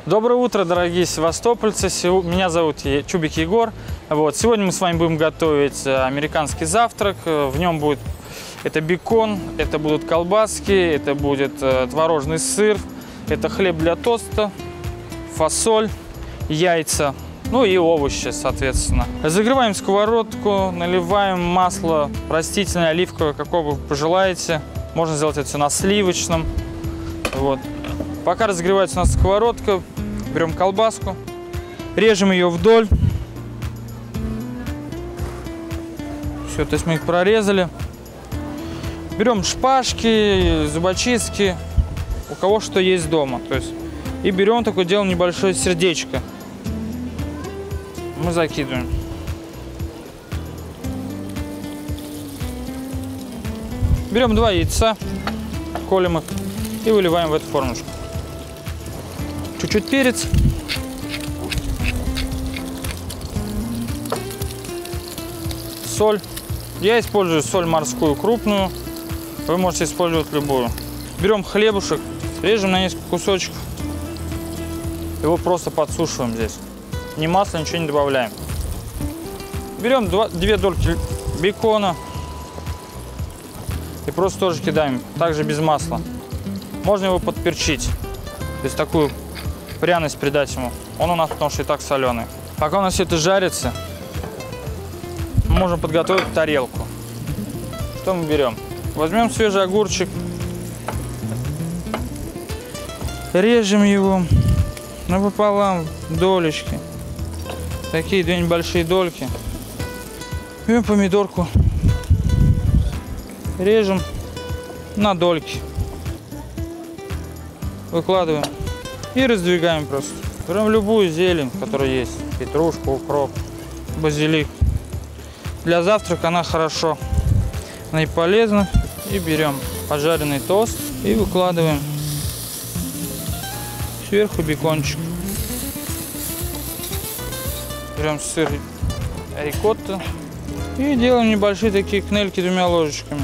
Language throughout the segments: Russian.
Доброе утро, дорогие севастопольцы. Меня зовут Чубик Егор. Сегодня мы с вами будем готовить американский завтрак. В нем будет бекон, это будут колбаски, это будет творожный сыр, это хлеб для тоста, фасоль, яйца, ну и овощи, соответственно. Загреваем сковородку, наливаем масло растительное, оливковое, какого вы пожелаете. Можно сделать это все на сливочном. Пока разогревается у нас сковородка, берем колбаску, режем ее вдоль. Все, то есть мы их прорезали. Берем шпажки, зубочистки, у кого что есть дома. То есть, и берем такое, делаем небольшое сердечко. Мы закидываем. Берем 2 яйца, колем их и выливаем в эту формочку. Чуть-чуть перец. Соль. Я использую соль морскую крупную. Вы можете использовать любую. Берем хлебушек, режем на несколько кусочков. Его просто подсушиваем здесь. Ни масла, ничего не добавляем. Берем 2 дольки бекона. И просто тоже кидаем. Также без масла. Можно его подперчить. То есть такую пряность придать ему. Он у нас потому что и так соленый. Пока у нас все это жарится, мы можем подготовить тарелку. Что мы берем? Возьмем свежий огурчик. Режем его напополам, долечки. Такие 2 небольшие дольки. Берем помидорку. Режем на дольки. Выкладываем. И раздвигаем просто. Берем любую зелень, которая есть. Петрушку, укроп, базилик. Для завтрака она хорошо. Она и полезна. И берем пожаренный тост и выкладываем сверху бекончик. Берем сыр рикотта и делаем небольшие такие кнельки 2 ложечками.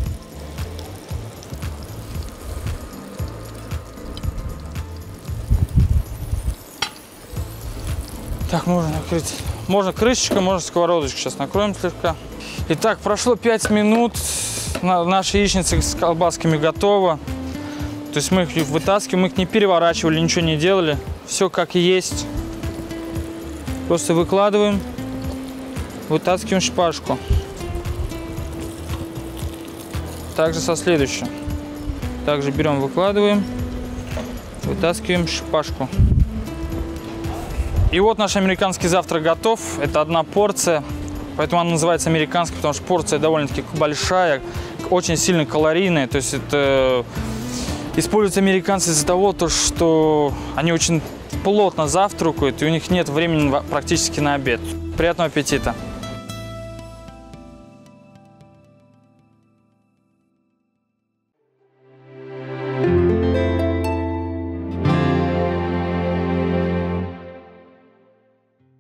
Так, можно накрыть. Можно крышечкой, можно сковородочкой. Сейчас накроем слегка. Итак, прошло 5 минут. Наша яичница с колбасками готова. То есть мы их вытаскиваем, мы их не переворачивали, ничего не делали. Все как есть. Просто выкладываем, вытаскиваем шпажку. Также со следующим. Также берем, выкладываем, вытаскиваем шпажку. И вот наш американский завтрак готов. Это 1 порция. Поэтому она называется американской, потому что порция довольно-таки большая, очень сильно калорийная. То есть это используют американцы из-за того, что они очень плотно завтракают, и у них нет времени практически на обед. Приятного аппетита!